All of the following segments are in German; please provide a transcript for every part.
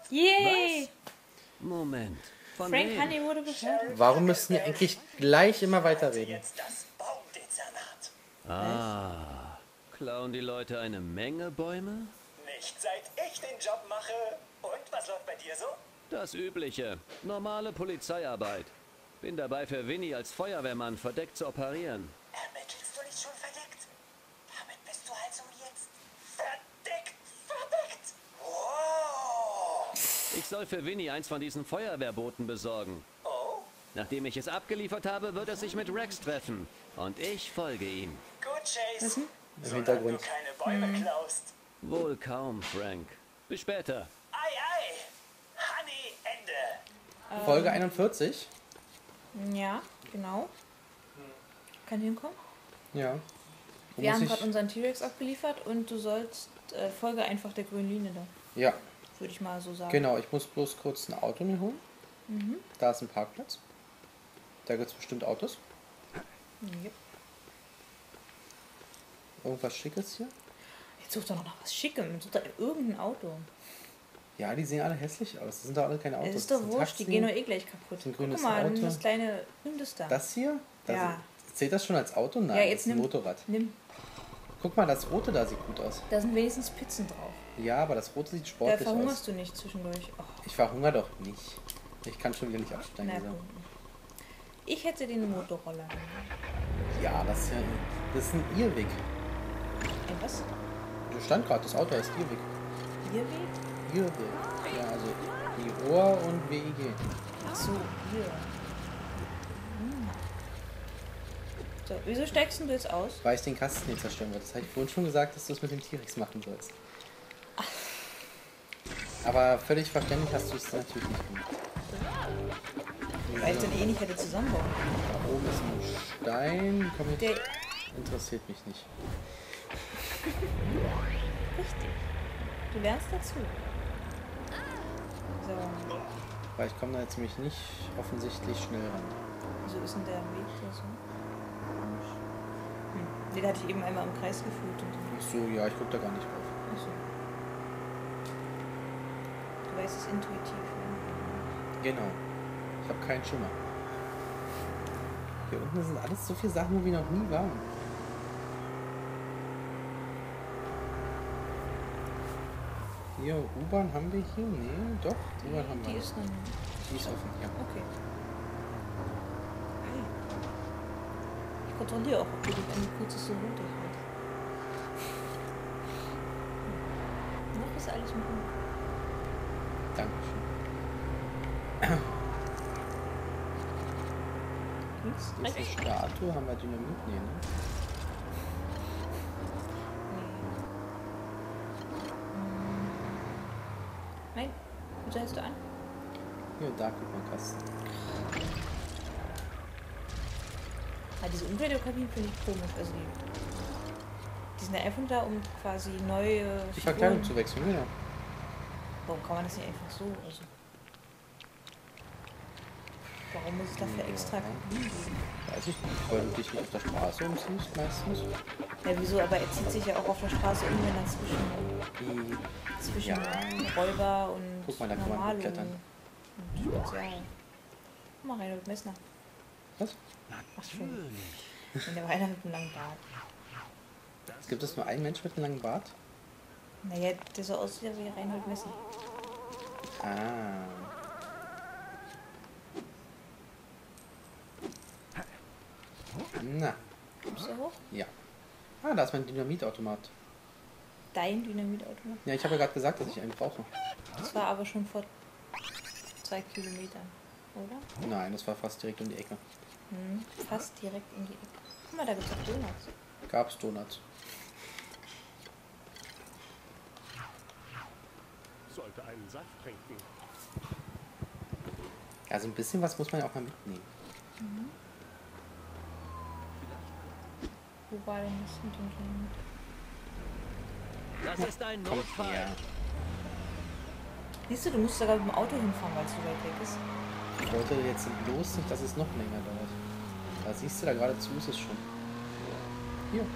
Yay! Moment. Von Frank wem? Honey wurde befördert. Warum müssen wir eigentlich gleich immer weiterreden? Jetzt das Baumdezernat. Ah, klauen die Leute eine Menge Bäume? Nicht seit ich den Job mache. Und was läuft bei dir so? Das Übliche. Normale Polizeiarbeit. Bin dabei für Winnie als Feuerwehrmann verdeckt zu operieren. Ermittelst du nicht schon verdeckt? Damit bist du also jetzt verdeckt. Wow. Ich soll für Winnie eins von diesen Feuerwehrbooten besorgen. Oh, Nachdem ich es abgeliefert habe, wird er sich mit Rex treffen. Und ich folge ihm. gut, Chase. Im Solange du Hintergrund. keine Bäume klaust. Wohl kaum, Frank. Bis später. Ei, ei. Honey, Ende. Folge 41? Ja, genau. Kann hinkommen. Ja. Wo Wir muss haben ich? gerade unseren T-Rex abgeliefert und du sollst folge einfach der grünen Linie da. Ja, Würde ich mal so sagen. genau. Ich muss bloß kurz ein Auto mir holen. Mhm. Da ist ein Parkplatz. Da gibt es bestimmt Autos. Ja. Irgendwas Schickes hier. Jetzt sucht doch noch nach was Schickem. Sucht doch irgendein Auto. Ja, die sehen alle hässlich aus. Das sind doch alle keine Autos. Das ist doch sind wurscht, die Taxen. gehen doch eh gleich kaputt. ein grünes Guck mal, Auto. das kleine Hundes da. Das hier? Das Ja. Zählt das schon als Auto? Nein, Ja, das jetzt ist ein nimm- Motorrad. Nimm. Guck mal, das rote da sieht gut aus. Da sind wenigstens Pizzen drauf. Ja, aber das rote sieht Da sportlich verhungerst aus. du nicht zwischendurch. Oh, Ich verhungere doch nicht. Ich kann schon wieder nicht absteigen. na so. gut. Ich hätte den Motorroller. Ja, das ist ja das ist ein Irrweg. Ein was? Da stand gerade, das Auto heißt Irrweg. Irrweg? Irrweg. Ja, also I-O und W-I-G. Ach so, hier. So, wieso steigst du jetzt aus? Weil ich den Kasten nicht zerstören wollte. Das habe ich vorhin schon gesagt, dass du es mit dem T-Rex machen sollst. Aber völlig verständlich hast du es natürlich nicht gemacht. Weil ich dann eh nicht hätte zusammenbauen. Da oben ist ein Stein. Komm ich. Der, Interessiert mich nicht. richtig. Du lernst dazu. So, Weil ich komme da jetzt nämlich nicht offensichtlich schnell ran. wieso ist denn der Weg da so? Nee, da hatte ich eben einmal im Kreis gefühlt. Und Ach so, ja, ich gucke da gar nicht drauf. Achso. Du weißt es intuitiv, ne? Genau. Ich habe keinen Schimmer. Hier unten sind alles so viele Sachen, wo wir noch nie waren. Hier, U-Bahn haben wir hier? Nee, doch. U-Bahn haben Die wir. ist noch nicht. Die ist offen, ja. Okay. Hey. Ich kontrolliere auch, ob du dich an die kürzeste Route hältst. Noch ist alles im Grund. Dankeschön. Links, Hier ist rechts. eine Statue, haben wir Dynamit? Nee, ne? Nein, wieso hältst du an? Hier, da guck mal, Kasten. Ah, diese Umkleidekabinen finde ich komisch. Also die sind ja einfach da, um quasi neue Die Verkleidung Figuren- zu wechseln, genau. Warum kann man das nicht einfach so? Also, warum muss es dafür extra Kabinen geben? Weiß ich nicht, weil du dich nicht auf der Straße umziehst meistens. Ja, wieso? Aber er zieht sich ja auch auf der Straße um, wenn er Die, zwischen Ja. Räuber und Guck mal, da kann man Normal hochklettern. und Spezial. Guck mal, Reinhold Messner. was? Ach schon. Und der war einer mit einem langen Bart. Gibt es nur einen Mensch mit einem langen Bart? Naja, der so aussieht wie Reinhold Messner. Ah. Na, Kommst du hoch? ja. Ah, da ist mein Dynamitautomat. Dein Dynamitautomat? Ja, ich habe ja gerade gesagt, dass ich einen brauche. Das war aber schon vor 2 Kilometern, oder? Nein, das war fast direkt um die Ecke. Fast direkt in die Ecke. Guck mal, da gibt es auch Donuts. Gab's Donuts. Sollte einen Saft trinken. Also ein bisschen was muss man ja auch mal mitnehmen. Wo war denn das mit dem Dynamit? Das ist ein Kommt Notfall. her. Siehst du, du musst sogar mit dem Auto hinfahren, weil es so weit weg ist. Ich wollte jetzt bloß nicht, dass es noch länger dauert. Da siehst du, da geradezu ist es schon. Hier.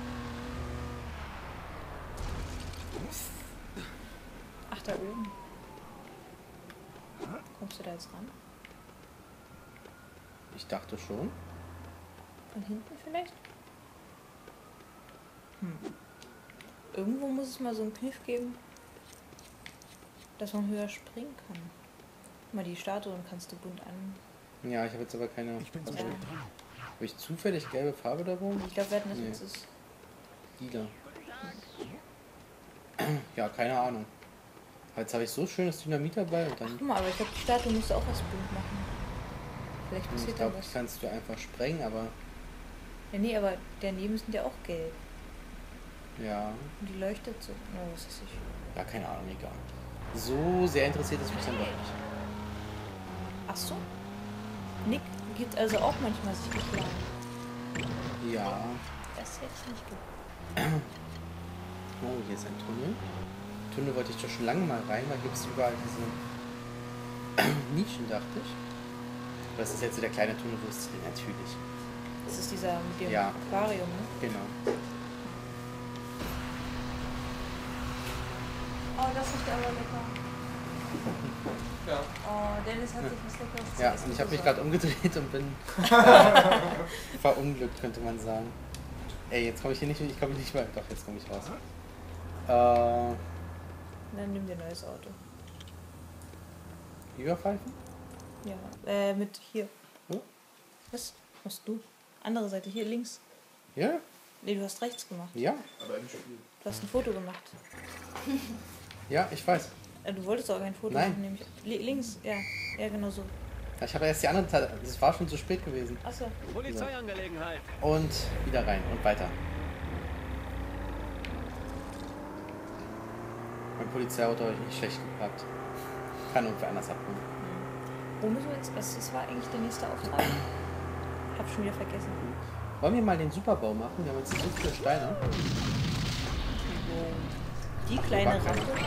Ach, da oben. Kommst du da jetzt ran? Ich dachte schon. Von hinten vielleicht? Irgendwo muss es mal so einen Kniff geben, dass man höher springen kann. Guck mal, die Statuen kannst du bunt an. Ja, ich habe jetzt aber keine... Ich bin so Ja. spontan. Habe ich zufällig gelbe Farbe da rum? Ich glaube, wir hatten das Nee. letztes. Lila. Ja, keine Ahnung. Aber jetzt habe ich so schönes Dynamit dabei und dann... Guck mal, aber ich glaube, die Statue musst du auch was bunt machen. Vielleicht Ich passiert da glaube, was. die kannst du einfach sprengen, aber... Ja, nee, aber daneben sind ja auch gelb. Ja... Und die leuchtet so. Oh, was weiß ich. Ja, keine Ahnung, egal. So sehr interessiert es mich dann doch nicht. Ach so. Nick gibt also auch manchmal sich geschlagen. Ja... Das hätte ich nicht gewusst. Oh, hier ist ein Tunnel. Tunnel wollte ich doch schon lange mal rein, weil gibt es überall diese Nischen, dachte ich. Aber das ist jetzt so der kleine Tunnel, wo es natürlich. Das ist dieser mit dem Ja. Aquarium, ne? Genau. Oh, das riecht aber lecker. Ja. Oh, Dennis hat sich was Leckeres zu Ja, essen und ich habe mich besorgt. gerade umgedreht und bin verunglückt, könnte man sagen. Ey, jetzt komme ich hier nicht, ich komme nicht mal. Doch, jetzt komme ich raus. Dann nimm dir ein neues Auto. Überpfeifen? Ja, mit hier. Wo? Was machst du? Andere Seite, hier links. Ja? Nee, du hast rechts gemacht. Ja? Aber im Spiel. Du hast ein Foto gemacht. Ja, ich weiß. Du wolltest auch ein Foto Nein. machen, nämlich links, ja. Ja, genau so. Ich habe erst die andere Teil, das war schon zu spät gewesen. Achso. Polizeiangelegenheit. Und wieder rein und weiter. Mein Polizeiauto habe ich nicht schlecht geparkt. Kann irgendwer anders abholen. Wo müssen wir jetzt? Das war eigentlich der nächste Auftrag. Hab schon wieder vergessen. Wollen wir mal den Superbau machen? Wir haben jetzt so viele Steine. Die kleine Wackel. Rampe.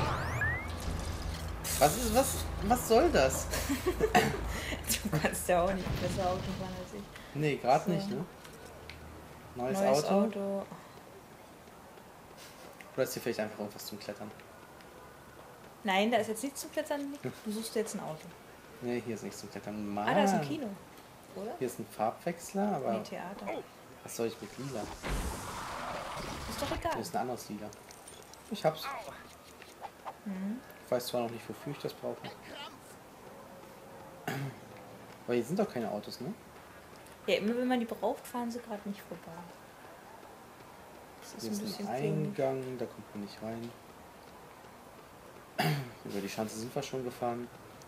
Was soll das? Du kannst ja auch nicht besser Auto fahren als ich. Nee, gerade So. nicht, ne? Neues Neues Auto. Auto. Oder ist hier vielleicht einfach irgendwas zum Klettern? Nein, da ist jetzt nichts zum Klettern. Nick. Du suchst jetzt ein Auto. Nee, hier ist nichts zum Klettern. Mann. Ah, da ist ein Kino. Oder? Hier ist ein Farbwechsler, aber Nee, Theater. was soll ich mit lila? Ist doch Hier egal. ist ein anderes lila. Ich hab's. Mhm. Ich weiß zwar noch nicht, wofür ich das brauche. Aber hier sind doch keine Autos, ne? Ja, immer wenn man die braucht, fahren sie gerade nicht vorbei. Das ist Hier ein ist bisschen ein komisch. Eingang, da kommt man nicht rein. Über die Schanze sind wir schon gefahren.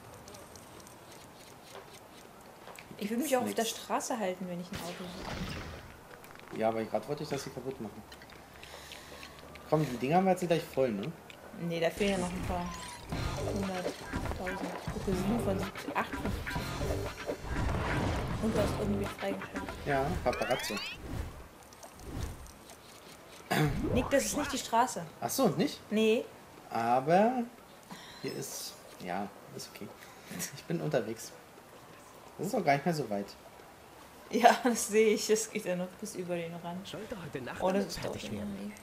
Ich würde mich auch auf Nix. der Straße halten, wenn ich ein Auto suche. Ja, aber gerade wollte ich das hier kaputt machen. Komm, die Dinger haben wir jetzt gleich voll, ne? Nee, da fehlen ja noch ein paar. 100.000. Gucke, 7 von 70, 8 von 70. Und du hast irgendwie freigeschaltet. Ja, Paparazzo. Nick, das ist nicht die Straße. Ach so, nicht? Nee. Aber hier ist... Ja, ist okay. Ich bin unterwegs. Das ist auch gar nicht mehr so weit. Ja, das sehe ich. Das geht ja noch bis über den Rand. Sollte heute Nacht Oh, das alles ist fertig fertig werden.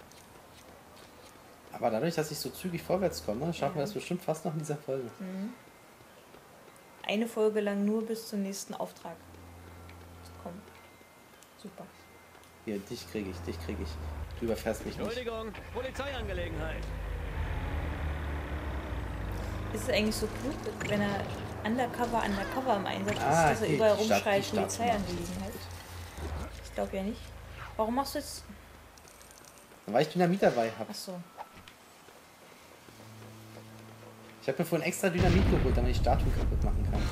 Aber dadurch, dass ich so zügig vorwärts komme, schaffen wir das bestimmt fast noch in dieser Folge. Eine Folge lang nur bis zum nächsten Auftrag. Komm. Super. Hier, dich kriege ich, dich kriege ich. Du überfährst mich nicht. Entschuldigung, Polizeiangelegenheit. Ist es eigentlich so klug, wenn er undercover im Einsatz ist, Ah, dass er okay, überall die Stadt- rumschreit, die Stadt- Polizeiangelegenheit? Ich glaube ja nicht. Warum machst du jetzt... Weil ich Dynamit dabei habe. Achso. Ich habe mir vorhin extra Dynamit geholt, damit ich Statuen kaputt machen kann.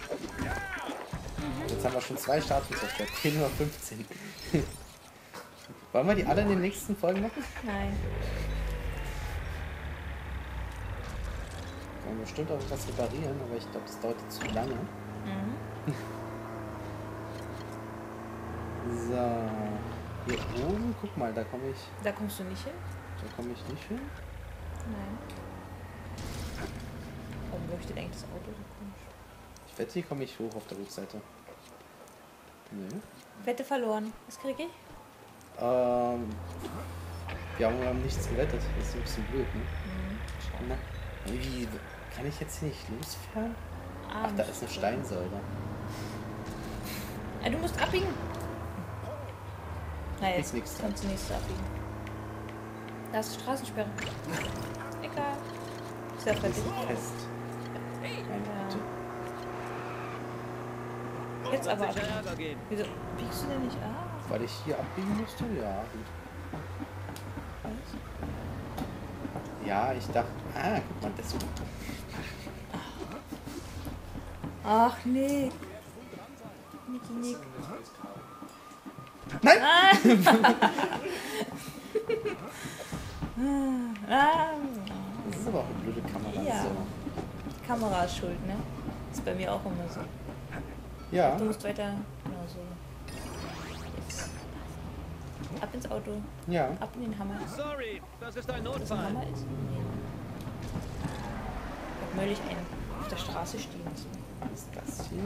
Jetzt haben wir schon 2 Statuen zerstört. 10 oder 15. Wollen wir die alle in den nächsten Folgen machen? Nein. Wir können bestimmt auch was reparieren, aber ich glaube, das dauert jetzt zu lange. So. Hier oben, guck mal, da komme ich nicht hin? nicht hin. Nein. Warum leuchtet eigentlich das Auto so komisch? Ich wette, hier komme ich hoch auf der Rückseite. Nee. Wette verloren. Was kriege ich? Wir haben nichts gewettet. Das ist ein bisschen blöd, ne? Na, wie kann ich jetzt hier nicht losfahren? Ah, Ach, da ist eine Steinsäule. Ah, du musst abbiegen. Na, jetzt Ist nix kannst du nächste abbiegen. Da ist die Straßensperre. Egal. Ist ja Die fertig. ist fest. Meine Güte. Jetzt aber Sicher abbiegen. Ärger geben. Wieso biegst du denn nicht ab? Weil ich hier abbiegen musste? Ja, gut. Ja, ich dachte... Ah, guck mal, das... Ach, nee. Nick. Nein! Ah, Das ist aber auch eine blöde Kamera. Ja. So. die Kamera ist schuld, ne? Ist bei mir auch immer so. Ja. Du musst weiter. Genau so. Jetzt. Ab ins Auto. Ja. Ab in den Hammer. Sorry, das ist ein Dass ein Notfall. Hammer ist? Nee. Ich hab neulich einen auf der Straße stehen lassen. Was ist das hier?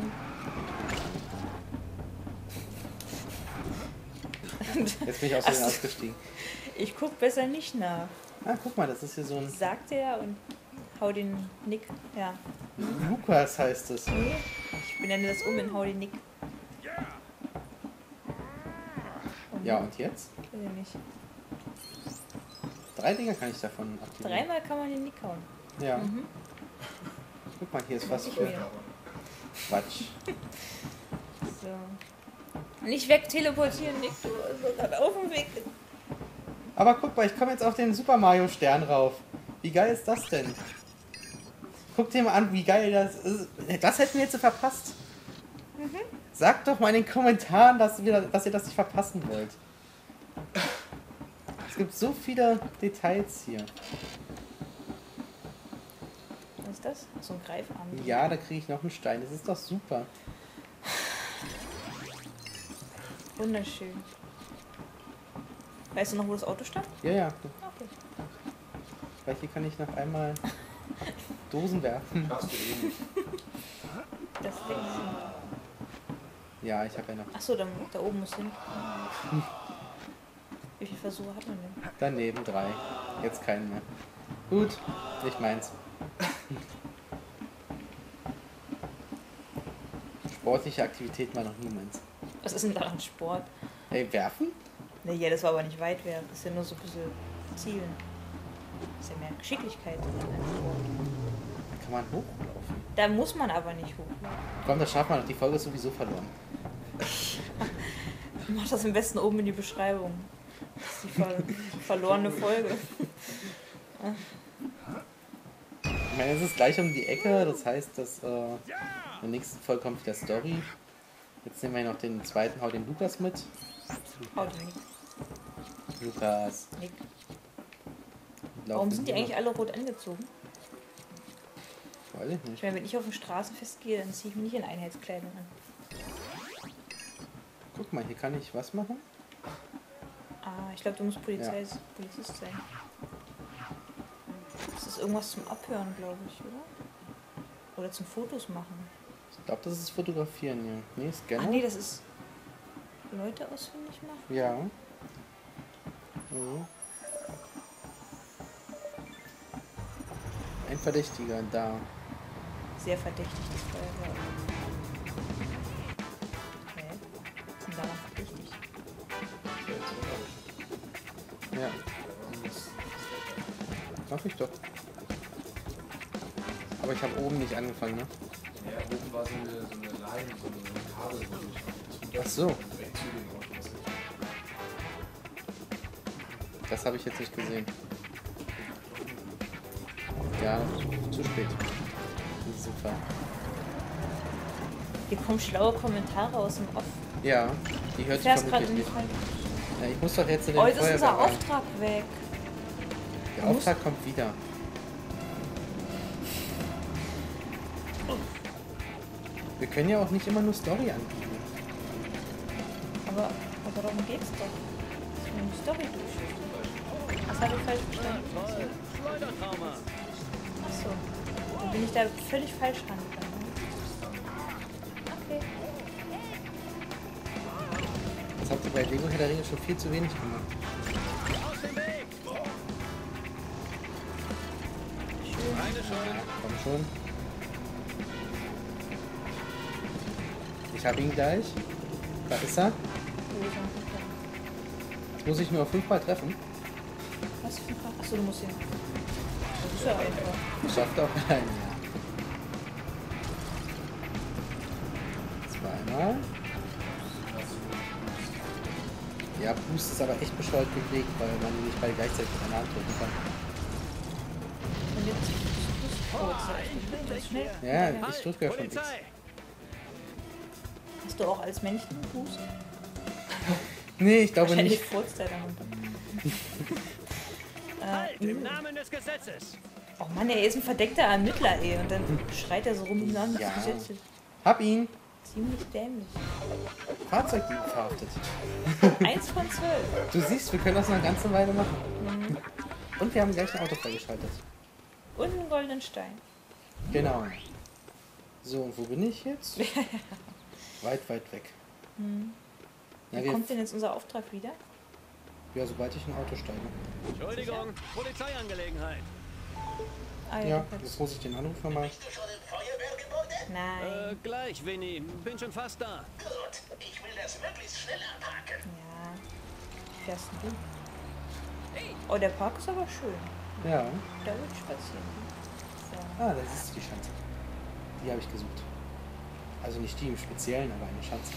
Jetzt bin ich aus Ach Versehen so. ausgestiegen. Ich guck besser nicht nach. Ah, guck mal, das ist hier so ein... Sagt er und hau den Nick. Ja. Lukas heißt es. Nee, ich benenne das um in hau den Nick. Ja, und jetzt? Weiß ich nicht. 3 Dinger kann ich davon aktivieren. Dreimal kann man den Nick hauen. Ja. Mhm. Guck mal, hier ist was Ich für mir. Quatsch. So. Nicht weg teleportieren, Nick, du bist gerade auf dem Weg. Aber guck mal, ich komme jetzt auf den Super Mario Stern rauf. Wie geil ist das denn? Guck dir mal an, wie geil das ist. Das hätten wir jetzt verpasst. Sagt doch mal in den Kommentaren, dass ihr das nicht verpassen wollt. Es gibt so viele Details hier. Was ist das? So ein Greifarm. Ja, da kriege ich noch einen Stein. Das ist doch super. Wunderschön. Weißt du noch, wo das Auto stand? Ja, ja. Okay. Weil hier kann ich noch einmal Dosen werfen. Schaffst du eh nicht. Das Ding. Ja, ich habe ja noch Achso, dann da oben muss hin. Wie viele Versuche hat man denn? daneben 3. Jetzt keinen mehr. Gut, nicht meins. Sportliche Aktivität war noch nie meins. Was ist denn daran Sport? Ey, werfen? Naja, das war aber nicht weit werfen. Das ist ja nur so ein bisschen Zielen. Das ist ja mehr Geschicklichkeit als Sport. Da kann man hochlaufen. Da muss man aber nicht hoch. Komm, das schafft man noch. Die Folge ist sowieso verloren. Mach das am besten oben in die Beschreibung. Das ist die verlorene Folge. Ich meine, es ist gleich um die Ecke. Das heißt, dass in der nächsten Folge kommt wieder Story. Jetzt nehmen wir noch den zweiten, hau den Lukas mit. Hau den Nick. Lukas. Nick. laufen Warum sind die hier. eigentlich alle rot angezogen? Weiß ich Ich nicht. meine, wenn ich auf den Straßenfest gehe, dann ziehe ich mich nicht in Einheitskleidung an. Guck mal, hier kann ich was machen. Ah, ich glaube, du musst Polizist sein. Das ist irgendwas zum Abhören, glaube ich, oder? Oder zum Fotos machen. Ich glaube, das ist Fotografieren hier. Nee, Scanner? Ach nee, das ist Leute ausfindig machen. Ja. Mhm. Ein Verdächtiger da. Sehr verdächtig, das Feuerwehr. Hä? Was ist denn daran verdächtig? Ja. Mach ich doch. Aber ich habe oben nicht angefangen, ne? Ja, oben war so eine Line, so ein Kabel, wo ich Ach so. direkt zu dem Auto was. Das habe ich jetzt nicht gesehen. Ja, zu spät. In diesem Fall. Hier kommen schlaue Kommentare aus dem Off. Ja, die Du hört sich fährst gerade vermutlich in die nicht. falsche. Ja, ich muss doch jetzt in den Oh, jetzt ist unser Feuerwehrwagen. Auftrag weg. Der Auftrag kommt wieder. Wir können ja auch nicht immer nur Story anbieten. Aber darum geht's doch. Dass wir die Story durchführen. Das habe ich falsch verstanden. Toll. Schleudertrauma. Achso. Dann bin ich da völlig falsch rangegangen. Okay. Das habt ihr bei Lego Herr der Ringe schon viel zu wenig gemacht. Aus dem Weg. Schön. Eine Schuld. Komm schon. Ich hab ihn gleich. Da ist er. Wo ist er? Jetzt muss ich nur 5-mal treffen. Was für ein Fach? Achso, du musst ihn. Das ist ja einfach. Ich schafft auch allein. Zweimal. Ja, Boost ist aber echt bescheuert gelegt, weil man ihn nicht beide gleichzeitig mit einer Hand drücken kann. Und jetzt das ist schnell. Ja, ich drücke ja schon X. Polizei! Hast du auch als Männchen Boost? Nee, ich glaube Wahrscheinlich nicht. furzt er dann runter. Halt, im Namen des Gesetzes! Oh Mann, er ist ein verdeckter Ermittler, ey. Und dann schreit er so rum im Namen des Ja. Gesetzes. Hab ihn. Ziemlich dämlich. Fahrzeugdieb verhaftet. 1 von 12. Du siehst, wir können das noch eine ganze Weile machen. Und wir haben gleich ein Auto freigeschaltet. Und einen goldenen Stein. Genau. So, und wo bin ich jetzt? Weit, weit weg. Ja, Wo kommt denn jetzt unser Auftrag wieder? ja, sobald ich in ein Auto steige. Entschuldigung, Polizeiangelegenheit. Ah, Ja, du kannst- jetzt muss ich den Anruf nochmal. Bist du schon im Feuerwehrgebäude? Nein. Gleich, Winnie. Bin schon fast da. Gut, ich will das möglichst schnell abhaken. Ja. Wie fährst denn du? Oh, der Park ist aber schön. Ja. Da würde ich spazieren. So. Ah, das ist die Schanze. Die habe ich gesucht. Also nicht die im Speziellen, aber eine Schanze.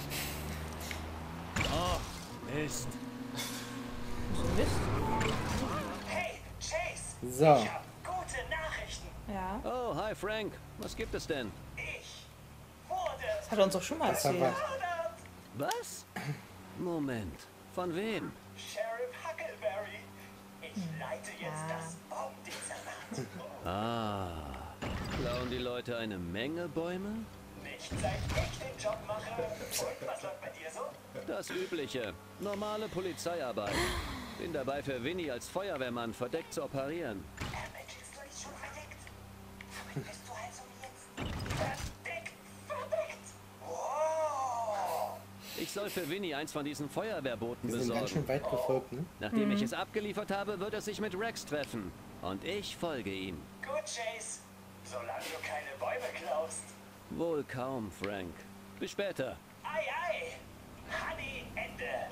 Oh, Mist. So Mist. Hey, Chase! So. Ich hab gute Nachrichten. Ja. Oh, hi Frank. Was gibt es denn? Ich wurde Das hat er uns doch schon mal Das haben erzählt. wir. gefordert. Was? Moment. Von wem? Sheriff Huckleberry. Ich leite jetzt Ah. das Baumdezernat. Ah. Klauen die Leute eine Menge Bäume? Nicht seit ich den Job mache. Und was läuft bei dir so? Das Übliche. Normale Polizeiarbeit. Bin dabei für Winnie als Feuerwehrmann verdeckt zu operieren. Mensch, ist du nicht schon verdeckt? Damit bist du also jetzt verdeckt. Verdeckt. Wow. Ich soll für Winnie eins von diesen Feuerwehrbooten Wir sind ganz schön besorgen. weit gefolgt, ne? Nachdem ich es abgeliefert habe, wird er sich mit Rex treffen. Und ich folge ihm. Gut, Chase. Solange du keine Bäume klaust. Wohl kaum, Frank. Bis später. Ei, ei. Honey, Ende.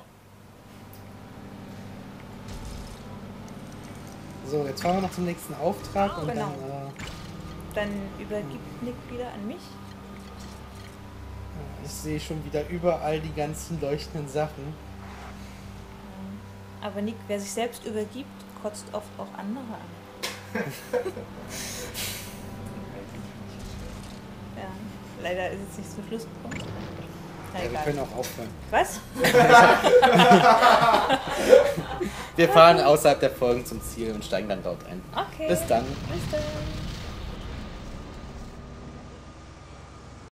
So, jetzt fahren wir noch zum nächsten Auftrag und Genau. dann. Dann übergibt Nick wieder an mich. Ich sehe schon wieder überall die ganzen leuchtenden Sachen. Aber Nick, wer sich selbst übergibt, kotzt oft auch andere an. Ja, leider ist es nicht zum Schluss gekommen. Na, Ja, wir egal. können auch aufhören. Was? Wir fahren außerhalb der Folgen zum Ziel und steigen dann dort ein. Okay. Bis dann. Bis dann.